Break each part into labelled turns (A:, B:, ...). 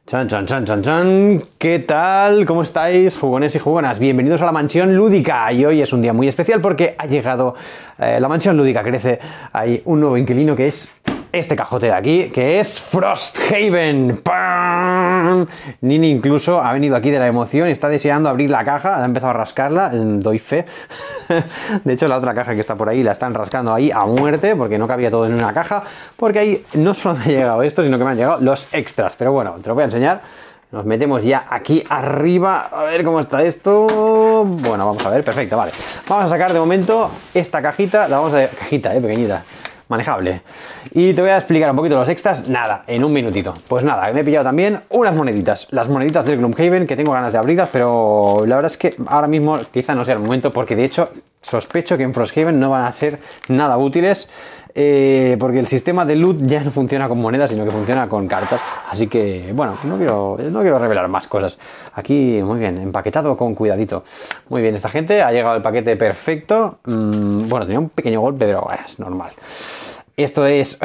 A: Chan, chan, chan, chan, chan. ¿Qué tal? ¿Cómo estáis, jugones y jugonas? Bienvenidos a la Mansión Lúdica. Y hoy es un día muy especial porque ha llegado la Mansión Lúdica. Crece. Hay un nuevo inquilino que es este cajote de aquí, que es Frosthaven. ¡Pam! Nini incluso ha venido aquí de la emoción y está deseando abrir la caja. Ha empezado a rascarla, doy fe. De hecho, la otra caja que está por ahí la están rascando ahí a muerte porque no cabía todo en una caja. Porque ahí no solo me ha llegado esto, sino que me han llegado los extras. Pero bueno, te lo voy a enseñar. Nos metemos ya aquí arriba. A ver cómo está esto. Bueno, vamos a ver. Perfecto, vale. Vamos a sacar de momento esta cajita. La vamos a... Cajita, pequeñita. Manejable. Y te voy a explicar un poquito los extras, nada, en un minutito. Pues nada, me he pillado también unas moneditas, las moneditas del Gloomhaven, que tengo ganas de abrirlas, pero la verdad es que ahora mismo quizá no sea el momento, porque de hecho sospecho que en Frosthaven no van a ser nada útiles, porque el sistema de loot ya no funciona con monedas, sino que funciona con cartas. Así que, bueno, no quiero revelar más cosas. Aquí, muy bien, empaquetado con cuidadito. Muy bien, esta gente ha llegado el paquete perfecto. Bueno, tenía un pequeño golpe, pero es normal. Esto es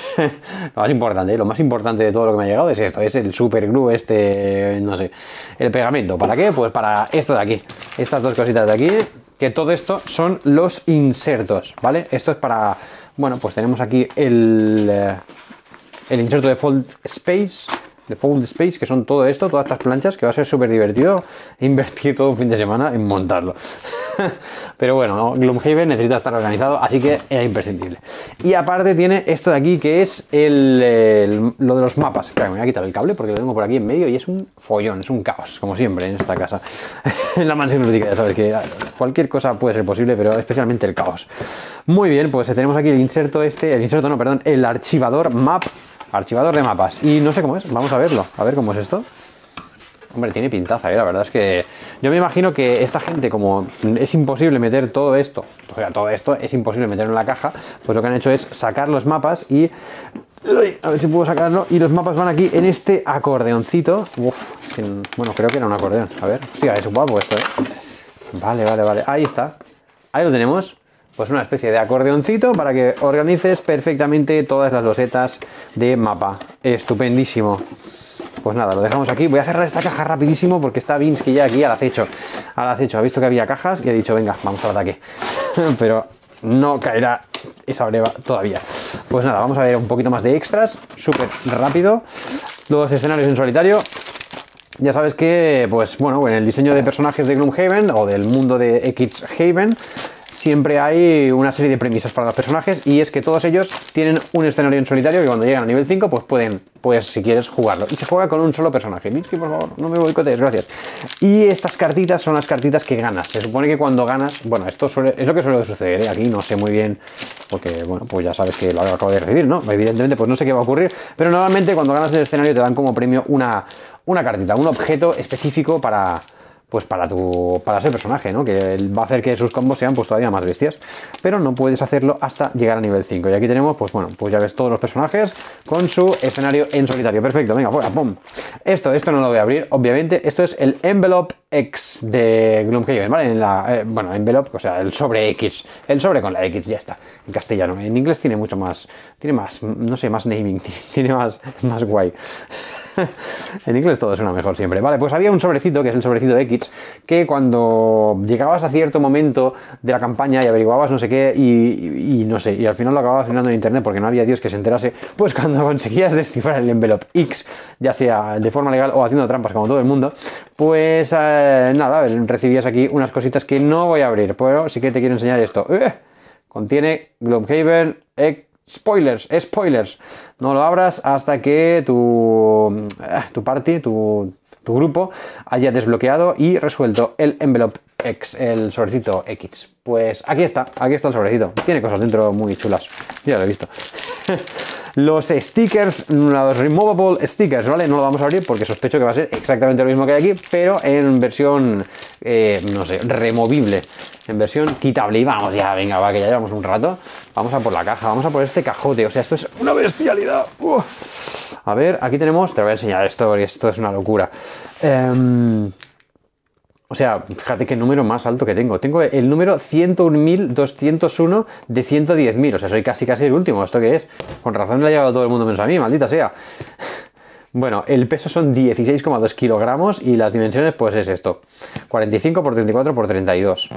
A: lo más importante de todo lo que me ha llegado es esto, es el super glue no sé, el pegamento. ¿Para qué? Pues para esto de aquí, estas dos cositas de aquí, que todo esto son los insertos, ¿vale? Esto es para, bueno, pues tenemos aquí el inserto de Fold Space, que son todo esto, todas estas planchas, que va a ser súper divertido invertir todo un fin de semana en montarlo. Pero bueno, ¿no? Gloomhaven necesita estar organizado, así que es imprescindible. Y aparte tiene esto de aquí, que es lo de los mapas. Claro, me voy a quitar el cable porque lo tengo por aquí en medio y es un follón, es un caos, como siempre en esta casa. En la Mansión Lúdica, ya sabes que cualquier cosa puede ser posible, pero especialmente el caos. Muy bien, pues tenemos aquí el archivador map. Archivador de mapas. Y no sé cómo es, vamos a verlo. A ver cómo es esto. Hombre, tiene pintaza, la verdad es que yo me imagino que esta gente, como es imposible meter todo esto, o sea, todo esto es imposible meterlo en la caja, pues lo que han hecho es sacar los mapas y... A ver si puedo sacarlo. Y los mapas van aquí en este acordeoncito. Bueno, creo que era un acordeón. A ver, hostia, es guapo esto, Vale. Ahí está. Ahí lo tenemos. Pues una especie de acordeoncito para que organices perfectamente todas las losetas de mapa. Estupendísimo. Pues nada, lo dejamos aquí. Voy a cerrar esta caja rapidísimo porque está Vinsky ya aquí al acecho. Ha visto que había cajas y ha dicho, venga, vamos al ataque. Pero no caerá esa breva todavía. Pues nada, vamos a ver un poquito más de extras. Súper rápido. Los escenarios en solitario. Ya sabes que, pues bueno, en el diseño de personajes de Gloomhaven o del mundo de Xhaven siempre hay una serie de premisas para los personajes, y es que todos ellos tienen un escenario en solitario que cuando llegan a nivel 5 pues pueden, si quieres, jugarlo. Y se juega con un solo personaje. Minsky, por favor, no me boicotees, gracias. Y estas cartitas son las cartitas que ganas. Se supone que cuando ganas, bueno, esto es lo que suele suceder, Aquí no sé muy bien, porque, bueno, pues ya sabes que lo acabo de recibir, ¿no? Evidentemente, pues no sé qué va a ocurrir, pero normalmente cuando ganas el escenario te dan como premio una cartita, un objeto específico para ese personaje, ¿no? Que va a hacer que sus combos sean pues todavía más bestias, pero no puedes hacerlo hasta llegar a nivel 5. Y aquí tenemos, pues bueno, pues ya ves todos los personajes con su escenario en solitario. Perfecto, venga, fuera, pum. Esto no lo voy a abrir, obviamente. Esto es el Envelope X de Gloomhaven, ¿vale? Bueno, Envelope, o sea, el sobre X, el sobre con la X, ya está, en castellano. En inglés tiene mucho más, no sé, más naming, tiene más guay. En inglés todo suena mejor siempre. Vale, pues había un sobrecito, que es el sobrecito X, que cuando llegabas a cierto momento de la campaña y averiguabas no sé qué, y no sé, y al final lo acababas mirando en internet porque no había Dios que se enterase, pues cuando conseguías descifrar el Envelope X, ya sea de forma legal o haciendo trampas como todo el mundo, pues nada, recibías aquí unas cositas que no voy a abrir, pero sí que te quiero enseñar esto. Contiene Gloomhaven X. Spoilers, no lo abras hasta que tu grupo haya desbloqueado y resuelto el Envelope X, el sobrecito X. Pues aquí está el sobrecito. Tiene cosas dentro muy chulas. Ya lo he visto. Los stickers, los removable stickers, ¿vale? No lo vamos a abrir porque sospecho que va a ser exactamente lo mismo que hay aquí, pero en versión, no sé, removible, en versión quitable. Y vamos ya, venga, va, que ya llevamos un rato. Vamos a por la caja, vamos a por este cajote. O sea, esto es una bestialidad. A ver, aquí tenemos, te voy a enseñar esto porque esto es una locura. O sea, fíjate qué número más alto que tengo. Tengo el número 101.201 de 110.000. O sea, soy casi el último. ¿Esto qué es? Con razón le ha llegado a todo el mundo menos a mí, maldita sea. Bueno, el peso son 16,2 kilogramos y las dimensiones pues es esto. 45 por 34 por 32.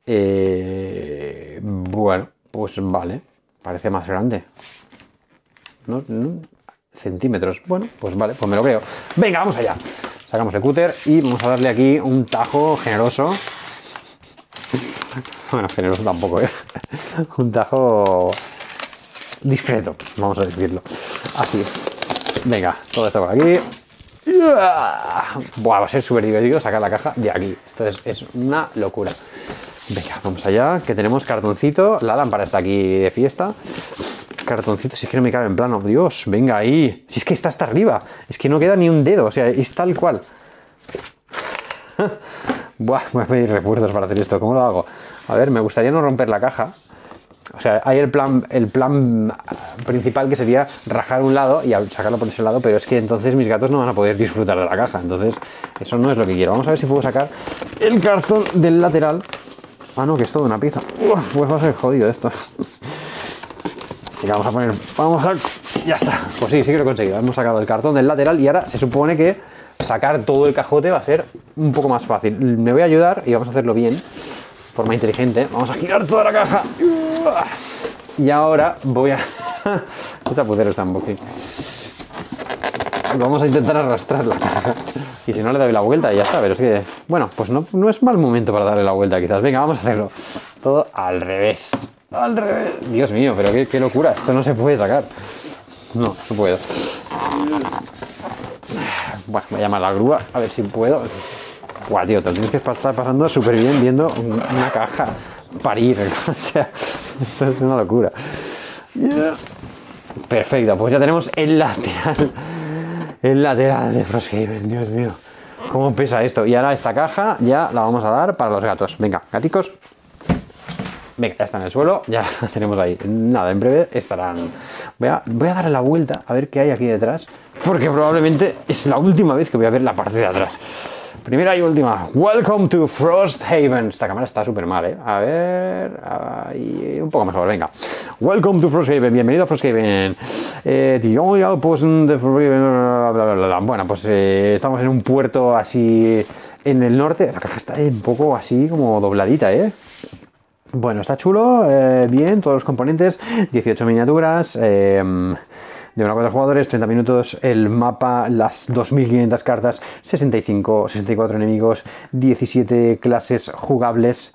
A: Bueno, pues vale. Parece más grande. No, centímetros. Bueno, pues vale, pues me lo creo. Venga, vamos allá. Sacamos el cúter y vamos a darle aquí un tajo generoso. Bueno, generoso tampoco, ¿eh? Un tajo discreto, vamos a decirlo. Así. Venga, todo esto por aquí. Buah, va a ser súper divertido sacar la caja de aquí. Esto es una locura. Venga, vamos allá, que tenemos cartoncito. La lámpara está aquí de fiesta. Cartoncito, si es que no me cabe en plano. Dios, venga ahí. Si es que está hasta arriba. Es que no queda ni un dedo, o sea, es tal cual. Buah, voy a pedir refuerzos para hacer esto. ¿Cómo lo hago? A ver, me gustaría no romper la caja. O sea, hay el plan principal que sería rajar un lado y sacarlo por ese lado, pero es que entonces mis gatos no van a poder disfrutar de la caja. Entonces, eso no es lo que quiero. Vamos a ver si puedo sacar el cartón del lateral. Ah, no, que es toda una pieza. Uf, pues va a ser jodido esto. Venga, vamos a poner... Ya está. Pues sí, sí que lo he conseguido. Hemos sacado el cartón del lateral y ahora se supone que sacar todo el cajote va a ser un poco más fácil. Me voy a ayudar y vamos a hacerlo bien. Forma inteligente. Vamos a girar toda la caja. Y ahora voy a... Qué chapucero este unboxing. Vamos a intentar arrastrar la caja. Y si no le doy la vuelta y ya está. Pero es que... Bueno, pues no es mal momento para darle la vuelta quizás. Venga, vamos a hacerlo. Todo al revés. Al revés. Dios mío, pero qué locura. Esto no se puede sacar. No puedo. Bueno, voy a llamar a la grúa. A ver si puedo. Guau, tío, te lo tienes que estar pasando súper bien viendo una caja parir. O sea, esto es una locura. Yeah. Perfecto, pues ya tenemos el lateral. El lateral de Frosthaven, Dios mío. ¿Cómo pesa esto? Y ahora esta caja ya la vamos a dar para los gatos. Venga, gaticos. Venga, ya está en el suelo, ya la tenemos ahí. Nada, en breve estarán... Voy a darle la vuelta a ver qué hay aquí detrás, porque probablemente es la última vez que voy a ver la parte de atrás. Primera y última. Welcome to Frosthaven. Esta cámara está súper mal, ¿eh? A ver... Ahí, un poco mejor, venga. Welcome to Frosthaven. Bienvenido a Frosthaven. The only outpost in the... Bueno, pues estamos en un puerto así en el norte. La caja está un poco así como dobladita, ¿eh? Bueno, está chulo, bien, todos los componentes, 18 miniaturas, de 1 a 4 jugadores, 30 minutos, el mapa, las 2500 cartas, 64 enemigos, 17 clases jugables,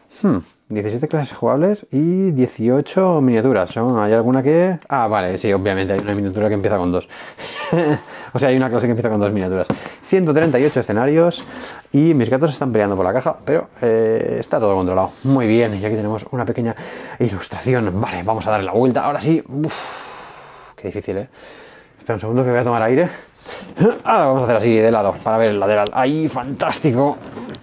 A: 17 clases jugables y 18 miniaturas, ¿no? ¿Hay alguna que...? Ah, vale, sí, obviamente hay una miniatura que empieza con 2. O sea, hay una clase que empieza con 2 miniaturas. 138 escenarios y mis gatos están peleando por la caja, pero está todo controlado. Muy bien, y aquí tenemos una pequeña ilustración. Vale, vamos a darle la vuelta. Ahora sí. Uf, qué difícil, ¿eh? Espera un segundo que voy a tomar aire. Ahora vamos a hacer así de lado para ver el lateral. ¡Ahí, fantástico!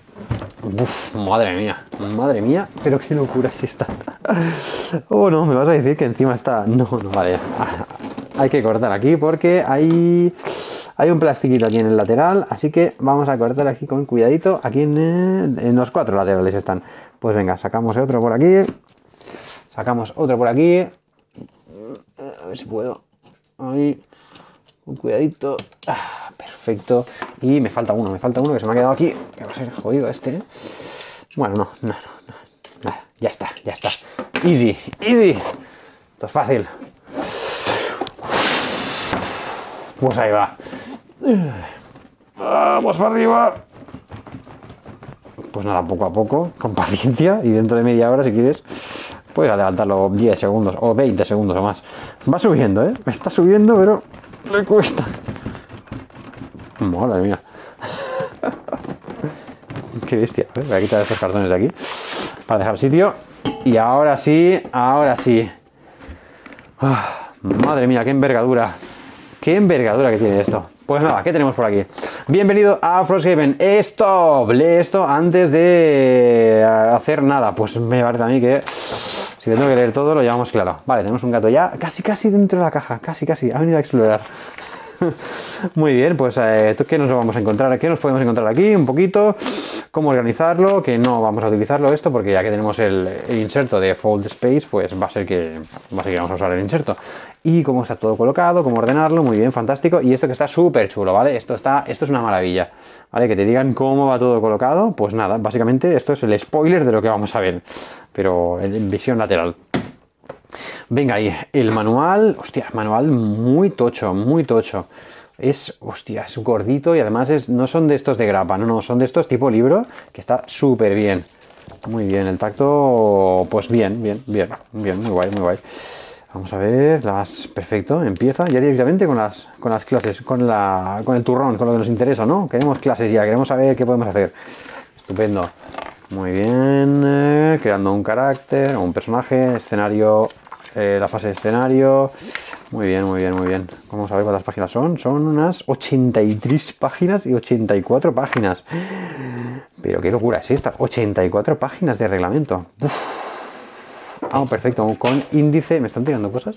A: Uf, madre mía, pero qué locura es esta. Oh, no, me vas a decir que encima está... No, vale, hay que cortar aquí porque hay un plastiquito aquí en el lateral, así que vamos a cortar aquí con cuidadito, aquí en los 4 laterales están. Pues venga, sacamos otro por aquí, sacamos otro por aquí, a ver si puedo, ahí, con cuidadito, perfecto, y me falta uno que se me ha quedado aquí, que va a ser jodido este, ¿eh? Bueno, no, nada, ya está, easy, esto es fácil. Pues ahí va. Vamos para arriba. Pues nada, poco a poco, con paciencia, y dentro de media hora, si quieres, puedes adelantarlo 10 segundos o 20 segundos o más. Va subiendo, ¿eh? Está subiendo, pero le cuesta. Madre mía. Qué bestia. Voy a quitar estos cartones de aquí para dejar sitio. Y ahora sí. Madre mía, qué envergadura. Qué envergadura que tiene esto. Pues nada, ¿qué tenemos por aquí? Bienvenido a Frosthaven. Esto antes de hacer nada. Pues me parece a mí que si le tengo que leer todo, lo llevamos claro. Vale, tenemos un gato ya casi dentro de la caja. Casi. Ha venido a explorar. Muy bien, pues ¿qué nos vamos a encontrar? ¿Qué nos podemos encontrar aquí? Un poquito. cómo organizarlo, que no vamos a utilizarlo esto, porque ya que tenemos el inserto de Fold Space, pues va a ser que vamos a usar el inserto. Y cómo está todo colocado, cómo ordenarlo, muy bien, fantástico. Y esto que está súper chulo, ¿vale? Esto es una maravilla, ¿vale? Que te digan cómo va todo colocado, pues nada, básicamente esto es el spoiler de lo que vamos a ver, pero en visión lateral. Venga ahí, el manual, hostia, manual muy tocho, muy tocho. Hostia, es gordito y además no son de estos de grapa, no, son de estos tipo libro, que está súper bien. Muy bien, el tacto, pues bien, muy guay, muy guay. Vamos a ver, perfecto, empieza ya directamente con las clases, con el turrón, con lo que nos interesa, ¿no? Queremos clases ya, queremos saber qué podemos hacer. Estupendo. Muy bien, creando un carácter, un personaje, escenario, la fase de escenario. Muy bien, muy bien, muy bien. Vamos a ver cuántas páginas son. Son unas 83 páginas y 84 páginas. Pero qué locura es esta. 84 páginas de reglamento. Uf. Ah, perfecto. Con índice. ¿Me están tirando cosas?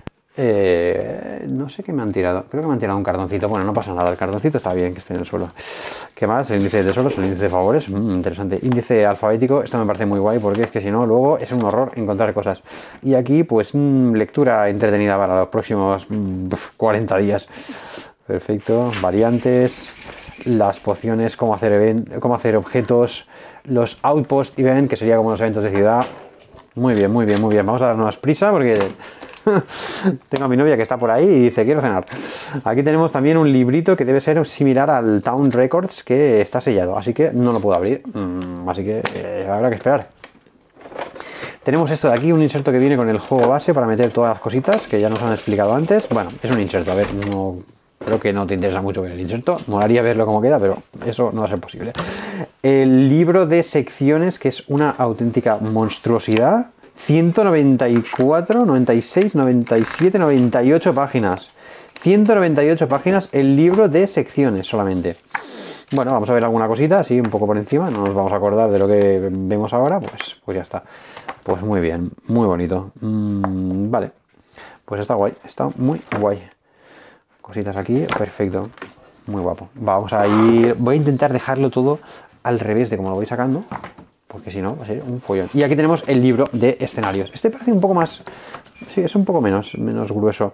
A: No sé qué me han tirado. Creo que me han tirado un cartoncito. Bueno, no pasa nada. El cartoncito está bien que esté en el suelo. ¿Qué más? El índice de tesoros, el índice de favores. Interesante. Índice alfabético. Esto me parece muy guay porque es que si no, luego es un horror encontrar cosas. Y aquí, pues, lectura entretenida para los próximos 40 días. Perfecto. Variantes. Las pociones, cómo hacer objetos. Los outpost event, que sería como los eventos de ciudad. Muy bien, muy bien, muy bien. Vamos a darnos prisa porque tengo a mi novia que está por ahí y dice, quiero cenar. Aquí tenemos también un librito que debe ser similar al Town Records, que está sellado, así que no lo puedo abrir. Así que habrá que esperar. Tenemos esto de aquí, un inserto que viene con el juego base para meter todas las cositas que ya nos han explicado antes. Bueno, es un inserto, a ver, no... Creo que no te interesa mucho ver el inserto, molaría verlo cómo queda, pero eso no va a ser posible. El libro de secciones, que es una auténtica monstruosidad. 194, 96, 97, 98 páginas. 198 páginas el libro de secciones solamente. Bueno, vamos a ver alguna cosita, así un poco por encima. No nos vamos a acordar de lo que vemos ahora, pues ya está. Pues muy bien, muy bonito. Vale, pues está guay, está muy guay. Cositas aquí, perfecto, muy guapo. Vamos a ir, voy a intentar dejarlo todo al revés de como lo voy sacando, porque si no va a ser un follón. Y aquí tenemos el libro de escenarios. Este parece un poco más, sí, es un poco menos grueso.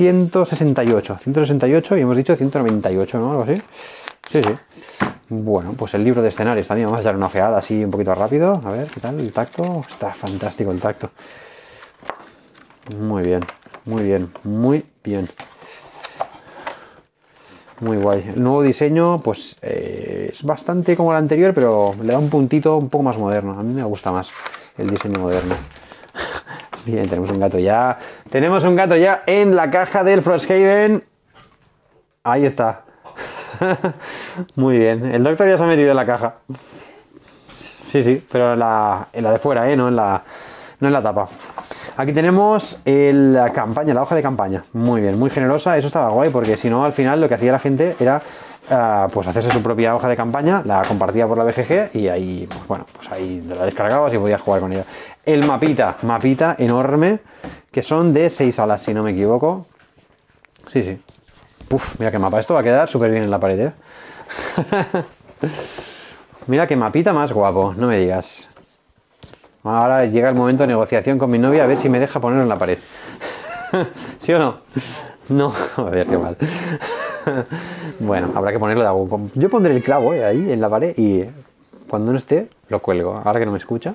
A: 168 y hemos dicho 198, ¿no? Algo así. Sí. Bueno, pues el libro de escenarios también. Vamos a echar una ojeada así un poquito rápido. A ver, ¿qué tal el tacto? Está fantástico el tacto. Muy bien, muy bien, muy bien. Muy guay. El nuevo diseño, pues es bastante como el anterior, pero le da un puntito un poco más moderno. A mí me gusta más el diseño moderno. Bien, tenemos un gato ya. Tenemos un gato ya en la caja del Frosthaven. Ahí está. Muy bien. El doctor ya se ha metido en la caja. Sí, pero en la de fuera, no en la tapa. Aquí tenemos la campaña, la hoja de campaña. Muy bien, muy generosa. Eso estaba guay porque si no, al final lo que hacía la gente era pues hacerse su propia hoja de campaña, la compartía por la BGG y ahí, pues bueno, pues ahí la descargabas y podías jugar con ella. El mapita enorme, que son de 6 salas, si no me equivoco. Sí. Uf, mira qué mapa. Esto va a quedar súper bien en la pared, Mira qué mapita más guapo, no me digas. Ahora llega el momento de negociación con mi novia a ver si me deja ponerlo en la pared. ¿Sí o no? No, joder, qué mal. Bueno, habrá que ponerlo de algo. Yo pondré el clavo ahí en la pared y cuando no esté lo cuelgo. Ahora que no me escucha.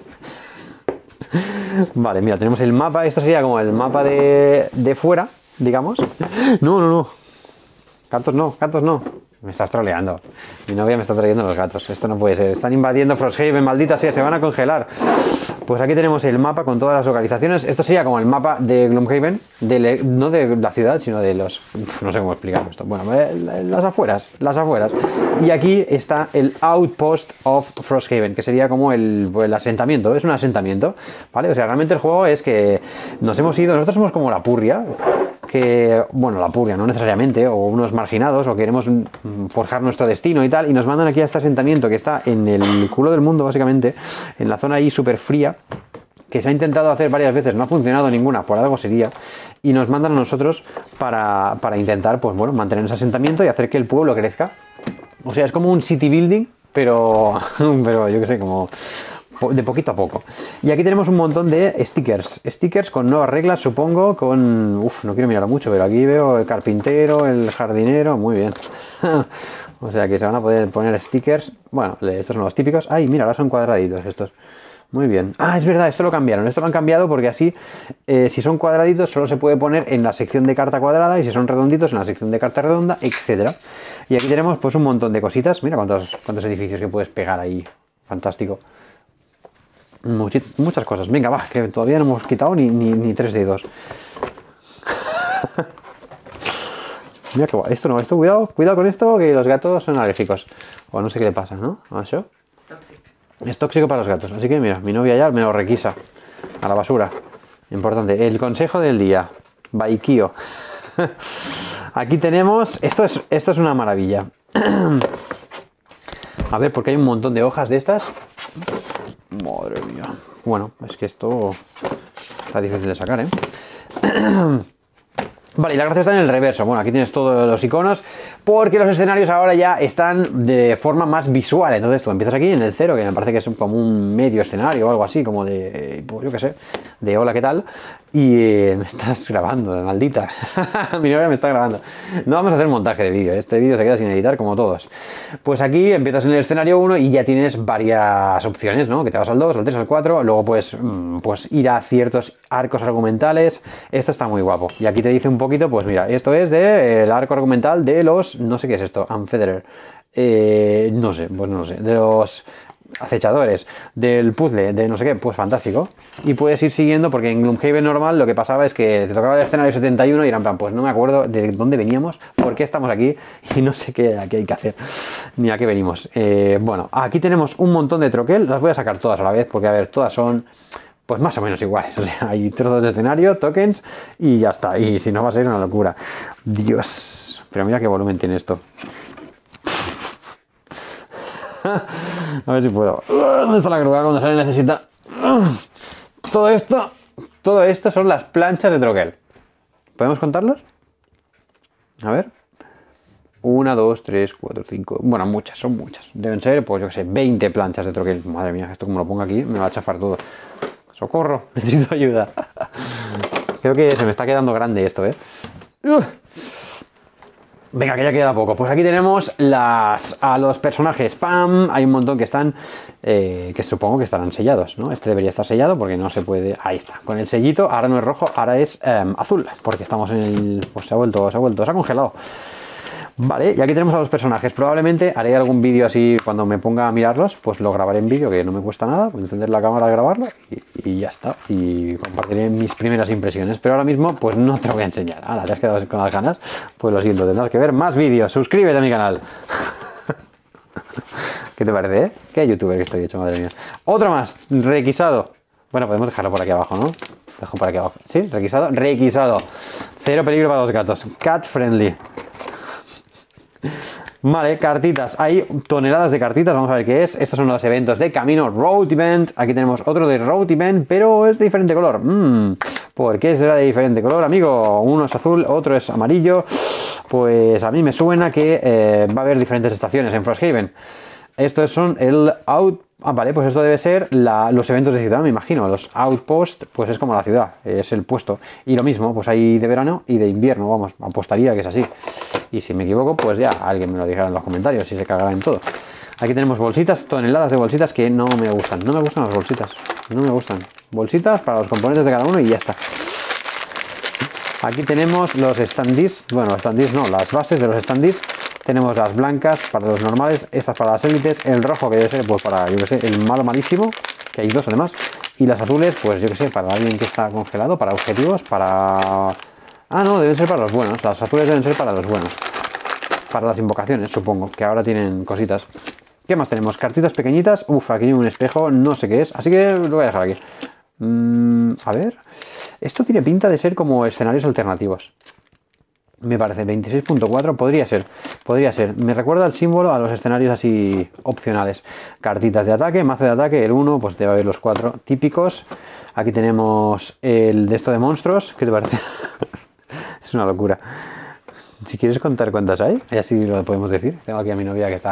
A: Vale, mira, tenemos el mapa. Esto sería como el mapa de fuera, digamos. No. Gatos no. Me estás troleando. Mi novia me está trayendo los gatos. Esto no puede ser. Están invadiendo Frosthaven, maldita sea, se van a congelar. Pues aquí tenemos el mapa con todas las localizaciones. Esto sería como el mapa de Gloomhaven, no de la ciudad, sino de los... No sé cómo explicar esto. Bueno, las afueras. Y aquí está el Outpost of Frosthaven, que sería como el asentamiento. Es un asentamiento, ¿vale? O sea, realmente el juego es que nos hemos ido... Nosotros somos como la purria, que... Bueno, la purria, no necesariamente, o unos marginados, o queremos forjar nuestro destino y tal, y nos mandan aquí a este asentamiento que está en el culo del mundo, básicamente, en la zona ahí súper fría, que se ha intentado hacer varias veces, no ha funcionado ninguna, por algo sería, y nos mandan a nosotros para intentar, pues bueno, mantener ese asentamiento y hacer que el pueblo crezca. O sea, es como un city building, pero yo que sé, como de poquito a poco. Y aquí tenemos un montón de stickers con nuevas reglas, supongo, con... Uf, no quiero mirar mucho, pero aquí veo el carpintero, el jardinero, muy bien. O sea que se van a poder poner stickers. Bueno, estos son los típicos. Ay, mira, ahora son cuadraditos estos. Muy bien. Ah, es verdad, esto lo cambiaron. Esto lo han cambiado porque así, si son cuadraditos, solo se puede poner en la sección de carta cuadrada, y si son redonditos, en la sección de carta redonda, etcétera. Y aquí tenemos pues un montón de cositas. Mira cuántos edificios que puedes pegar ahí. Fantástico. Muchas cosas. Venga, va, que todavía no hemos quitado ni 3 dedos. Mira que esto no, esto cuidado con esto, que los gatos son alérgicos. O no sé qué le pasa, ¿no? ¿A eso? Tóxico. Es tóxico para los gatos. Así que mira, mi novia ya me lo requisa. A la basura. Importante. El consejo del día. Baikio. Aquí tenemos... Esto es una maravilla. A ver, porque hay un montón de hojas de estas. Madre mía. Bueno, es que esto está difícil de sacar, ¿eh? Vale, y la gracia está en el reverso. Bueno, aquí tienes todos los iconos, porque los escenarios ahora ya están de forma más visual. Entonces tú empiezas aquí en el 0, que me parece que es como un medio escenario o algo así, como de, pues yo qué sé, de hola, ¿qué tal? Y me estás grabando, maldita. Mi novia me está grabando. No vamos a hacer montaje de vídeo, este vídeo se queda sin editar como todos. Pues aquí empiezas en el escenario 1 y ya tienes varias opciones, ¿no? Que te vas al 2, al 3, al 4, luego pues ir a ciertos arcos argumentales. Esto está muy guapo. Y aquí te dice un poquito, pues mira, esto es del arco argumental de los, no sé qué es esto, Unfederer. No sé, pues no sé, de los acechadores, del puzzle, de no sé qué, pues fantástico. Y puedes ir siguiendo, porque en Gloomhaven normal lo que pasaba es que te tocaba el escenario 71 y eran plan, pues no me acuerdo de dónde veníamos, por qué estamos aquí y no sé qué hay que hacer, ni a qué venimos. Bueno, aquí tenemos un montón de troquel, las voy a sacar todas a la vez, porque a ver, todas son... pues más o menos iguales, o sea, hay trozos de escenario, tokens y ya está, y si no va a ser una locura. Dios, pero mira qué volumen tiene esto. A ver si puedo. ¿Dónde está la grúa cuando se le necesita? Todo esto son las planchas de troquel. ¿Podemos contarlos? A ver. 1, 2, 3, 4, 5. Bueno, muchas, son muchas. Deben ser, pues yo que sé, 20 planchas de troquel. Madre mía, esto como lo pongo aquí me va a chafar todo. ¡Socorro! Necesito ayuda. Creo que se me está quedando grande esto, ¿eh? Venga, que ya queda poco. Pues aquí tenemos a los personajes. ¡Pam! Hay un montón que están, que supongo que estarán sellados, ¿no? Este debería estar sellado porque no se puede... Ahí está, con el sellito. Ahora no es rojo, ahora es azul, porque estamos en el... Pues se ha congelado. Vale, y aquí tenemos a los personajes. Probablemente haré algún vídeo así cuando me ponga a mirarlos, pues lo grabaré en vídeo, que no me cuesta nada, voy a encender la cámara, grabarlo y ya está. Y compartiré mis primeras impresiones. Pero ahora mismo, pues no te lo voy a enseñar. Ah, te has quedado con las ganas. Pues lo siento, tendrás que ver más vídeos. Suscríbete a mi canal. ¿Qué te parece, eh? ¿Qué youtuber que estoy hecho, madre mía? Otro más, requisado. Bueno, podemos dejarlo por aquí abajo, ¿no? Dejo por aquí abajo. ¿Sí? Requisado. Requisado. Cero peligro para los gatos. Cat friendly. Vale, cartitas, hay toneladas de cartitas, vamos a ver qué es. Estos son los eventos de camino, Road Event. Aquí tenemos otro de Road Event, pero es de diferente color. ¿Por qué será de diferente color, amigo? Uno es azul, otro es amarillo. Pues a mí me suena que va a haber diferentes estaciones en Frosthaven. Estos son el vale, pues esto debe ser los eventos de ciudad, me imagino. Los outposts, pues es como la ciudad, es el puesto. Y lo mismo, pues hay de verano y de invierno, vamos, apostaría que es así. Y si me equivoco, pues ya alguien me lo dijera en los comentarios, si se cagará en todo. Aquí tenemos bolsitas, toneladas de bolsitas que no me gustan. No me gustan las bolsitas, no me gustan. Bolsitas para los componentes de cada uno y ya está. Aquí tenemos los standees, bueno, standees no, las bases de los standees. Tenemos las blancas para los normales, estas para las élites, el rojo que debe ser pues para, yo que sé, el malo malísimo, que hay dos además, y las azules, pues yo que sé, para alguien que está congelado, para objetivos, para... Ah, no, deben ser para los buenos, las azules deben ser para los buenos, para las invocaciones, supongo, que ahora tienen cositas. ¿Qué más tenemos? Cartitas pequeñitas, aquí hay un espejo, no sé qué es, así que lo voy a dejar aquí. A ver, esto tiene pinta de ser como escenarios alternativos. Me parece 26.4, podría ser. Me recuerda el símbolo a los escenarios así opcionales. Cartitas de ataque, mazo de ataque, el 1, pues debe haber los 4 típicos. Aquí tenemos el de esto de monstruos, ¿qué te parece? Es una locura. Si quieres contar cuántas hay, así lo podemos decir. Tengo aquí a mi novia que está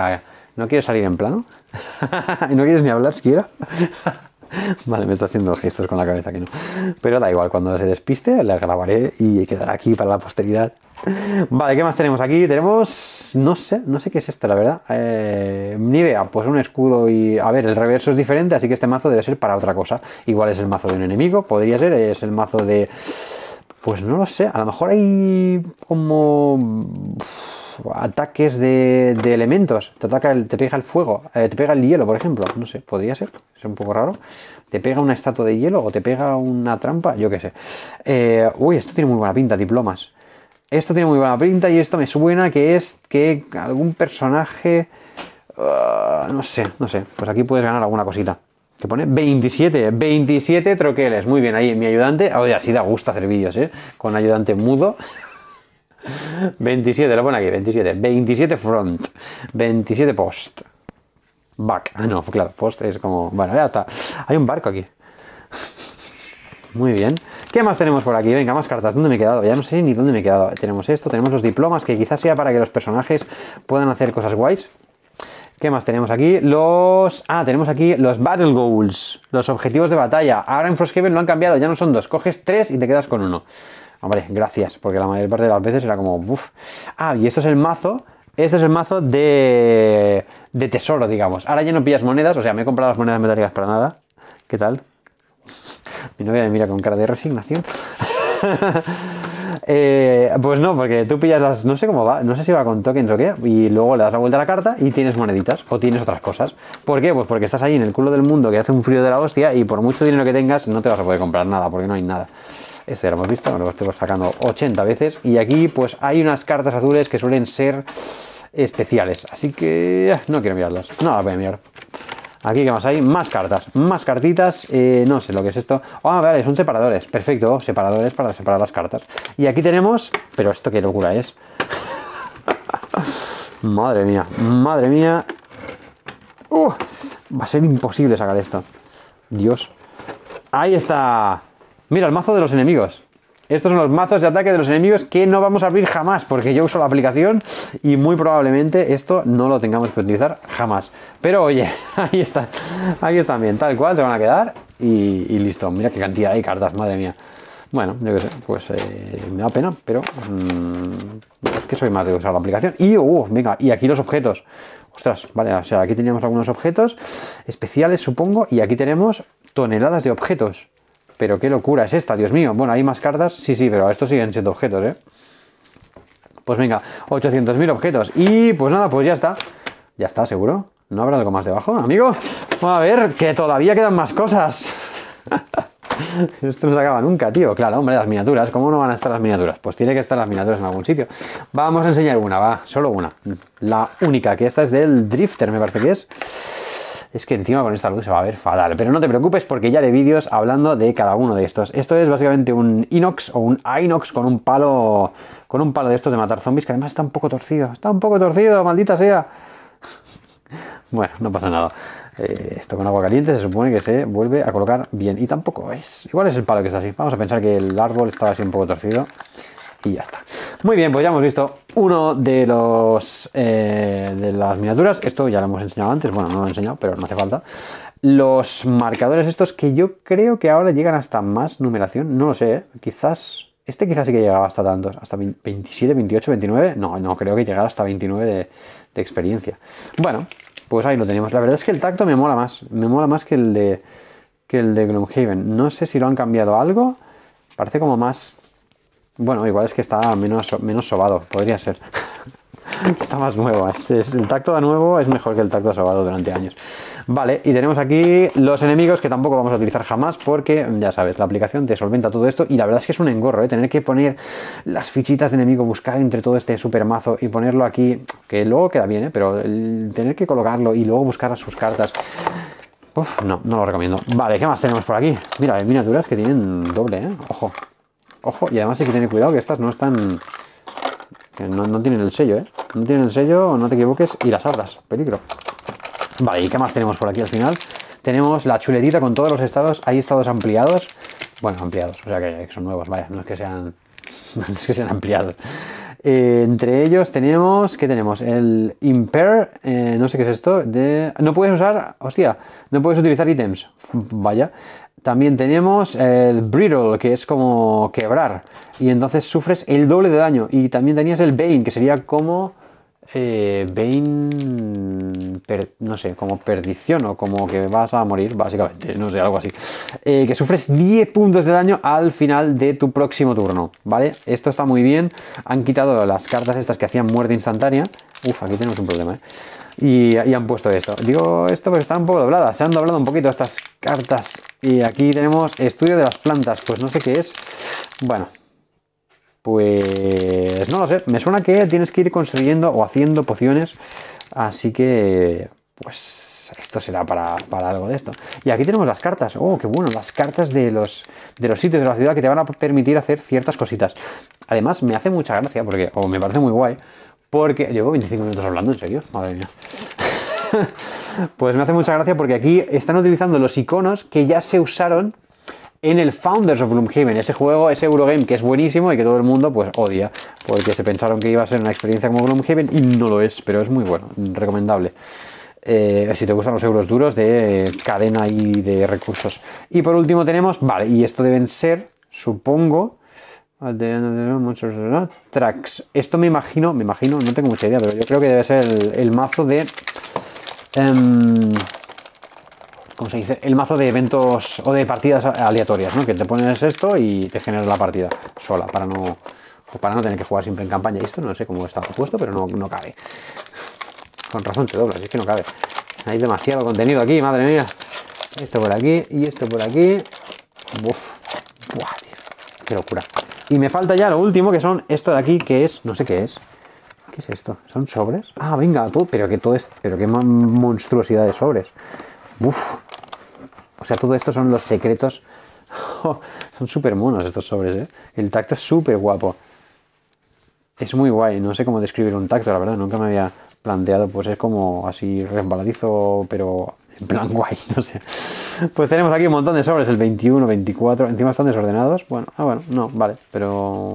A: ¿No quieres salir en plano? ¿No quieres ni hablar siquiera? Vale, me está haciendo gestos con la cabeza que no. Pero da igual, cuando se despiste la grabaré y quedará aquí para la posteridad. Vale, ¿qué más tenemos aquí? Tenemos... no sé qué es esto, la verdad. Ni idea, pues un escudo y... A ver, el reverso es diferente, así que este mazo debe ser para otra cosa. Igual es el mazo de un enemigo, podría ser, es el mazo de... Pues no lo sé, a lo mejor hay como... ataques de elementos. Te pega el fuego, te pega el hielo, por ejemplo. No sé, podría ser. Es un poco raro. Te pega una estatua de hielo o te pega una trampa, yo qué sé. Uy, esto tiene muy buena pinta, diplomas. Esto tiene muy buena pinta y esto me suena que es que algún personaje... no sé. Pues aquí puedes ganar alguna cosita. Que pone 27 troqueles. Muy bien, ahí mi ayudante. Oye, así da gusto hacer vídeos, ¿eh? Con ayudante mudo. 27, lo pone aquí, 27 front, 27 post, back, no, claro, post es como, bueno, ya está, hay un barco aquí. Muy bien, ¿qué más tenemos por aquí? Venga, más cartas, ¿dónde me he quedado? Ya no sé ni dónde me he quedado. Tenemos esto, tenemos los diplomas, que quizás sea para que los personajes puedan hacer cosas guays. ¿Qué más tenemos aquí? Tenemos aquí los Battle Goals, los objetivos de batalla. Ahora en Frosthaven lo han cambiado, ya no son 2, coges 3 y te quedas con 1. Hombre, gracias, porque la mayor parte de las veces era como... Uf. Y esto es el mazo. Este es el mazo de tesoro, digamos. Ahora ya no pillas monedas, o sea, me he comprado las monedas metálicas para nada. ¿Qué tal? Mi novia me mira con cara de resignación. Pues no, porque tú pillas las... No sé cómo va, no sé si va con tokens o qué. Y luego le das la vuelta a la carta y tienes moneditas. O tienes otras cosas. ¿Por qué? Pues porque estás ahí en el culo del mundo que hace un frío de la hostia y por mucho dinero que tengas no te vas a poder comprar nada, porque no hay nada. Esto ya lo hemos visto, lo estoy sacando 80 veces. Y aquí pues hay unas cartas azules que suelen ser especiales. Así que no quiero mirarlas. No las voy a mirar. Aquí, ¿qué más hay? Más cartas, más cartitas. No sé lo que es esto. Vale, son separadores. Perfecto, separadores para separar las cartas. Y aquí tenemos... Pero esto qué locura es. Madre mía, madre mía. Va a ser imposible sacar esto. Dios. Ahí está. Mira, el mazo de los enemigos. Estos son los mazos de ataque de los enemigos que no vamos a abrir jamás, porque yo uso la aplicación y muy probablemente esto no lo tengamos que utilizar jamás. Pero oye, ahí está. Aquí están bien, tal cual, se van a quedar y listo. Mira qué cantidad de cartas, madre mía. Bueno, yo qué sé, pues me da pena, pero es que soy más de usar la aplicación. Y, venga, y aquí los objetos. Ostras, vale, o sea, aquí teníamos algunos objetos especiales, supongo, y aquí tenemos toneladas de objetos. Pero qué locura es esta, Dios mío. Bueno, hay más cartas, sí, pero estos siguen siendo objetos, ¿eh? Pues venga, 800.000 objetos. Y pues nada, pues ya está. Ya está, ¿seguro? ¿No habrá algo más debajo, amigo? Vamos a ver, que todavía quedan más cosas. Esto no se acaba nunca, tío. Claro, hombre, las miniaturas. ¿Cómo no van a estar las miniaturas? Pues tiene que estar las miniaturas en algún sitio. Vamos a enseñar una, va, solo una. La única, que esta es del Drifter, me parece que es. Es que encima con esta luz se va a ver fatal. Pero no te preocupes porque ya haré vídeos hablando de cada uno de estos. Esto es básicamente un Inox o un Inox con un palo de estos de matar zombies, que además está un poco torcido. Está un poco torcido, maldita sea. Bueno, no pasa nada. Esto con agua caliente se supone que se vuelve a colocar bien. Y tampoco es... Igual es el palo que está así. Vamos a pensar que el árbol estaba así un poco torcido. Y ya está. Muy bien, pues ya hemos visto uno de los de las miniaturas. Esto ya lo hemos enseñado antes. Bueno, no lo he enseñado, pero no hace falta. Los marcadores estos que yo creo que ahora llegan hasta más numeración. No lo sé, ¿eh? Quizás... Este quizás sí que llegaba hasta tantos. Hasta 27, 28, 29. No creo que llegara hasta 29 de experiencia. Bueno, pues ahí lo tenemos. La verdad es que el tacto me mola más. Me mola más que el de Gloomhaven. No sé si lo han cambiado algo. Parece como más... Bueno, igual es que está menos sobado, podría ser. Está más nuevo. El tacto de nuevo es mejor que el tacto sobado durante años. Vale, y tenemos aquí los enemigos que tampoco vamos a utilizar jamás porque, ya sabes, la aplicación te solventa todo esto y la verdad es que es un engorro, ¿eh? Tener que poner las fichitas de enemigo, buscar entre todo este super mazo y ponerlo aquí, que luego queda bien, ¿eh? Pero el tener que colocarlo y luego buscar sus cartas... no lo recomiendo. Vale, ¿qué más tenemos por aquí? Mira, hay miniaturas que tienen doble, ¿eh? Ojo. Ojo, y además hay que tener cuidado que estas no están... Que no tienen el sello, ¿eh? No tienen el sello, no te equivoques, y las abras. Peligro. Vale, ¿y qué más tenemos por aquí al final? Tenemos la chuletita con todos los estados. Hay estados ampliados. Bueno, ampliados, o sea que son nuevos, vaya, no es que sean ampliados. Entre ellos tenemos, ¿qué tenemos? El Impair, no sé qué es esto, no puedes usar, hostia, no puedes utilizar ítems, vaya. También tenemos el Brittle, que es como quebrar, y entonces sufres el doble de daño. Y también tenías el Bane, que sería como Bane, no sé, como perdición o como que vas a morir, básicamente, no sé, algo así. Que sufres 10 puntos de daño al final de tu próximo turno, ¿vale? Esto está muy bien. Han quitado las cartas estas que hacían muerte instantánea. Uf, aquí tenemos un problema, ¿eh? Y han puesto esto. Digo esto porque están un poco dobladas. Se han doblado un poquito estas cartas. Y aquí tenemos estudio de las plantas. Pues no sé qué es. Bueno. Pues no lo sé, me suena que tienes que ir consiguiendo o haciendo pociones, así que pues esto será para algo de esto. Y aquí tenemos las cartas, oh, qué bueno, las cartas de los sitios de la ciudad que te van a permitir hacer ciertas cositas. Además me hace mucha gracia, porque, o me parece muy guay, porque llevo 25 minutos hablando, en serio, madre mía. Pues me hace mucha gracia porque aquí están utilizando los iconos que ya se usaron en el Founders of Gloomhaven, ese juego, ese Eurogame que es buenísimo y que todo el mundo pues odia, porque se pensaron que iba a ser una experiencia como Gloomhaven y no lo es, pero es muy bueno, recomendable. Si te gustan los euros duros de cadena y de recursos. Y por último tenemos, vale, y esto deben ser, supongo, tracks. Esto me imagino, no tengo mucha idea, pero yo creo que debe ser el mazo de... ¿cómo se dice? El mazo de eventos o de partidas aleatorias, ¿no? Que te pones esto y te genera la partida sola para no tener que jugar siempre en campaña. Y esto no sé cómo está puesto, pero no cabe. Con razón te doblas, es que no cabe. Hay demasiado contenido aquí, madre mía. Esto por aquí y esto por aquí. Uf. Buah, tío. Qué locura. Y me falta ya lo último, que son esto de aquí, que es... No sé qué es. ¿Qué es esto? ¿Son sobres? Ah, venga, tú. Pero qué monstruosidad de sobres. Uf. O sea, todo esto son los secretos. Son súper monos estos sobres, ¿eh? El tacto es súper guapo. Es muy guay. No sé cómo describir un tacto, la verdad. Nunca me había planteado. Pues es como así resbaladizo, pero en plan guay, no sé. Pues tenemos aquí un montón de sobres. El 21, 24. Encima están desordenados. Bueno, no, vale. Pero...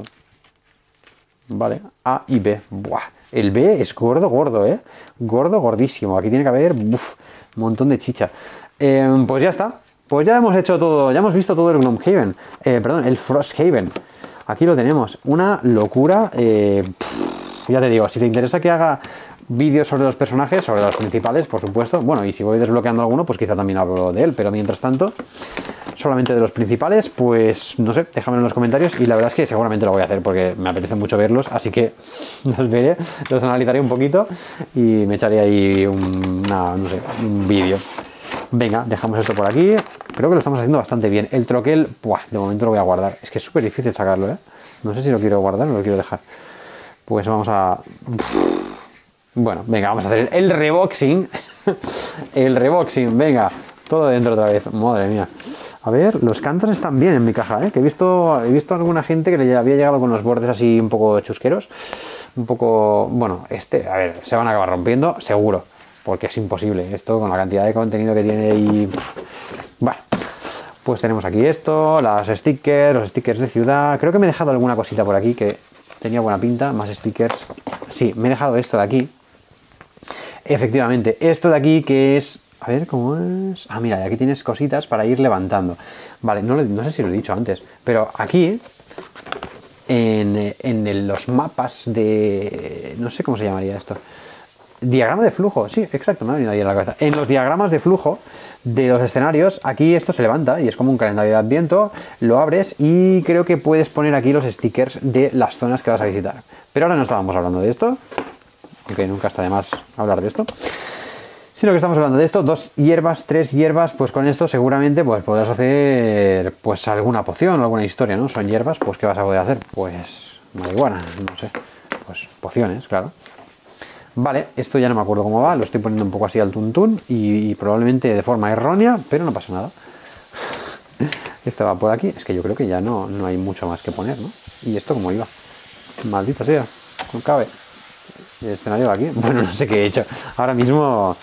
A: Vale. A y B. Buah. El B es gordo, ¿eh? Gordo, gordísimo. Aquí tiene que haber... Uf, un montón de chicha. Pues ya está. Pues ya hemos hecho todo. Ya hemos visto todo el Gloomhaven. Perdón, el Frosthaven. Aquí lo tenemos. Una locura. Ya te digo, si te interesa que haga vídeos sobre los personajes, sobre los principales, por supuesto. Bueno, y si voy desbloqueando alguno, pues quizá también hablo de él. Pero mientras tanto, solamente de los principales, pues no sé, déjame en los comentarios. Y la verdad es que seguramente lo voy a hacer porque me apetece mucho verlos. Así que los veré, los analizaré un poquito y me echaré ahí no sé, un vídeo. Venga, dejamos esto por aquí. Creo que lo estamos haciendo bastante bien. El troquel, buah, de momento lo voy a guardar. Es que es súper difícil sacarlo, ¿eh? No sé si lo quiero guardar o lo quiero dejar. Pues vamos a... Bueno, venga, vamos a hacer el reboxing. El reboxing, venga. Todo dentro otra vez. Madre mía. A ver, los cantos están bien en mi caja, ¿eh? Que he visto alguna gente que le había llegado con los bordes así un poco chusqueros. Un poco... Bueno, a ver, se van a acabar rompiendo, seguro. Porque es imposible esto con la cantidad de contenido que tiene y... Bueno, pues tenemos aquí esto, los stickers de ciudad. Creo que me he dejado alguna cosita por aquí que tenía buena pinta, más stickers. Sí, me he dejado esto de aquí. Efectivamente, esto de aquí que es... A ver, ¿cómo es? Ah, mira, aquí tienes cositas para ir levantando. Vale, no sé si lo he dicho antes, pero aquí... En los mapas de... No sé cómo se llamaría esto. Diagrama de flujo, sí, exacto, me ha venido ahí a la cabeza. En los diagramas de flujo de los escenarios, aquí esto se levanta y es como un calendario de Adviento, lo abres y creo que puedes poner aquí los stickers de las zonas que vas a visitar. Pero ahora no estábamos hablando de esto, aunque nunca está de más hablar de esto, sino que estamos hablando de esto, 2 hierbas, 3 hierbas, pues con esto seguramente pues podrás hacer pues alguna poción o alguna historia, ¿no? Son hierbas, pues ¿qué vas a poder hacer? Pues marihuana, no sé, pues pociones, claro. Vale, esto ya no me acuerdo cómo va, lo estoy poniendo un poco así al tuntún y probablemente de forma errónea, pero no pasa nada. Esto va por aquí, es que yo creo que ya no hay mucho más que poner, ¿no? ¿Y esto cómo iba? Maldita sea, no cabe. ¿El escenario va aquí? Bueno, no sé qué he hecho. Ahora mismo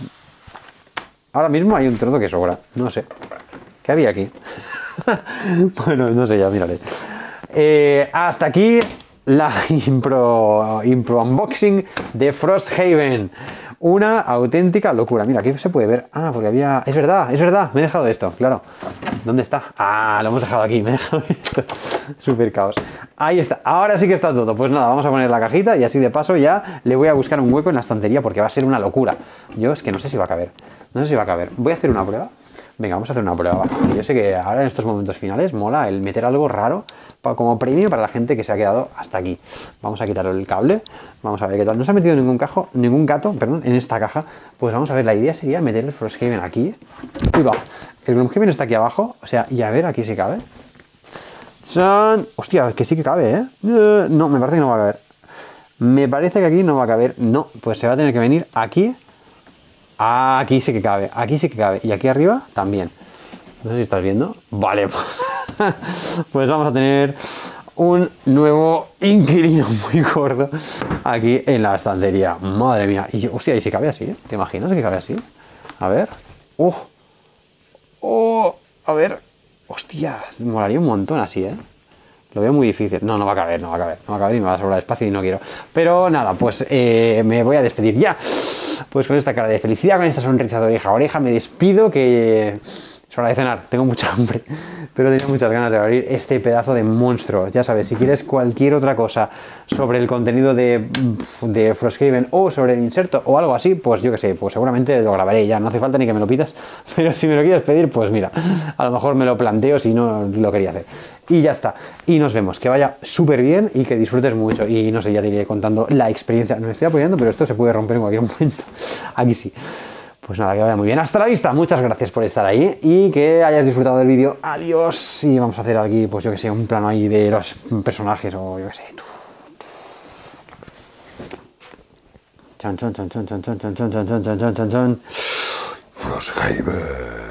A: hay un trozo que sobra, no sé. ¿Qué había aquí? Bueno, no sé, ya miraré. Hasta aquí la impro unboxing de Frosthaven. Una auténtica locura. Mira, aquí se puede ver. Ah, porque había... Es verdad, me he dejado esto, claro. ¿Dónde está? Ah, lo hemos dejado aquí, me he dejado esto. Súper caos. Ahí está, ahora sí que está todo. Pues nada, vamos a poner la cajita y así de paso ya le voy a buscar un hueco en la estantería porque va a ser una locura. Yo es que no sé si va a caber. No sé si va a caber. Voy a hacer una prueba. Venga, vamos a hacer una prueba. Yo sé que ahora en estos momentos finales mola el meter algo raro como premio para la gente que se ha quedado hasta aquí. Vamos a quitar el cable. Vamos a ver qué tal. No se ha metido ningún gato, perdón, en esta caja. Pues vamos a ver, la idea sería meter el Frosthaven aquí. Uy, va. El Gloomhaven está aquí abajo. O sea, y a ver, aquí sí cabe. ¡Chan! Hostia, que sí que cabe, ¿eh? No, me parece que no va a caber. Me parece que aquí no va a caber. No, pues se va a tener que venir aquí. Aquí sí que cabe, aquí sí que cabe. Y aquí arriba también. No sé si estás viendo. Vale. Pues vamos a tener un nuevo inquilino muy gordo aquí en la estantería. Madre mía. Y hostia, y si cabe así, ¿eh? ¿Te imaginas que cabe así? A ver. A ver. Hostia, me molaría un montón así, ¿eh? Lo veo muy difícil. No, no va a caber, no va a caber. No va a caber y me va a sobrar espacio y no quiero. Pero nada, pues me voy a despedir ya. Pues con esta cara de felicidad, con esta sonrisa de oreja a oreja, me despido, que es hora de cenar, tengo mucha hambre, pero tenía muchas ganas de abrir este pedazo de monstruo. Ya sabes, si quieres cualquier otra cosa sobre el contenido de Frosthaven o sobre el inserto o algo así, pues yo que sé, pues seguramente lo grabaré ya, no hace falta ni que me lo pidas, pero si me lo quieres pedir, pues mira, a lo mejor me lo planteo si no lo quería hacer. Y ya está, y nos vemos, que vaya súper bien y que disfrutes mucho, y no sé, ya te iré contando la experiencia. Me estoy apoyando, pero esto se puede romper en cualquier momento. Aquí sí. Pues nada, que vaya muy bien. Hasta la vista. Muchas gracias por estar ahí y que hayas disfrutado del vídeo. Adiós. Y vamos a hacer aquí, pues yo que sé, un plano ahí de los personajes o yo que sé. Chan, chan, chan, chan, chan, chan, chan, chan, chan, chan, chan, chan, chan. Frosthaven.